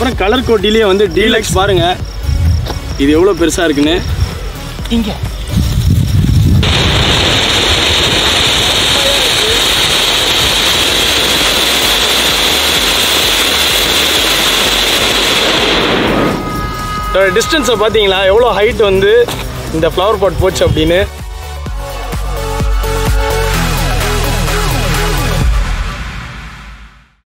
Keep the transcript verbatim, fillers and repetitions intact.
அதுக்கப்புறம் கலர் கோட்டிலேயே வந்து டீலக்ஸ் பாருங்க இது எவ்வளோ பெருசாக இருக்குன்னு. இங்கே டிஸ்டன்ஸை பார்த்தீங்களா எவ்வளோ ஹைட் வந்து இந்த ஃப்ளவர் பாட் போச்சு அப்படின்னு.